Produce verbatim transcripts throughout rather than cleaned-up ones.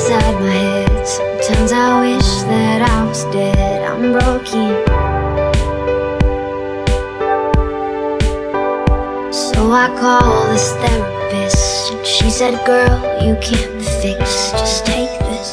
inside my head. Sometimes I wish that I was dead. I'm broken, so I call this therapist, and she said, girl, you can't be fixed, just take this.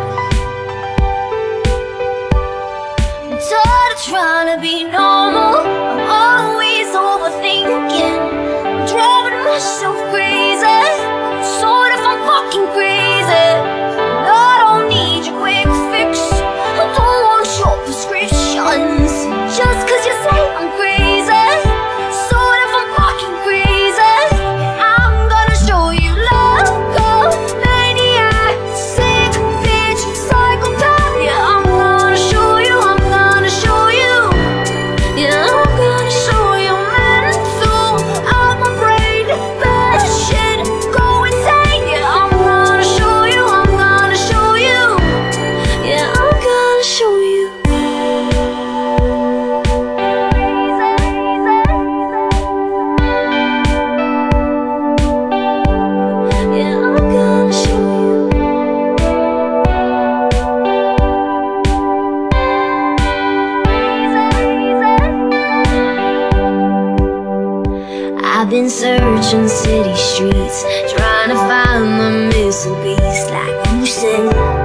I'm tired of trying to be normal, I'm always overthinking, I'm driving myself crazy, sort of I'm fucking crazy. I don't need your quick fix, I don't want your prescriptions, just cause you say I'm crazy, sort of I'm fucking crazy. I'm gonna show you Loco, maniac, sick bitch, psychopath. Yeah, I'm gonna show you, I'm gonna show you. Yeah, I'm gonna show you mental, out my brain, bad shit, go insane. Yeah, I'm gonna show you, I'm gonna show you. Yeah, I'm gonna show you. Yeah, I'm gonna show you. I've been searching city streets, trying to find my missing piece, like you said.